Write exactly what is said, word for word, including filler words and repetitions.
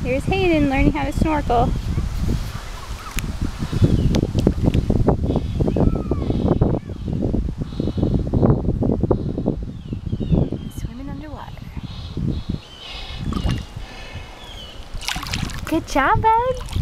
Here's Hayden learning how to snorkel. Swimming underwater. Good job, bud.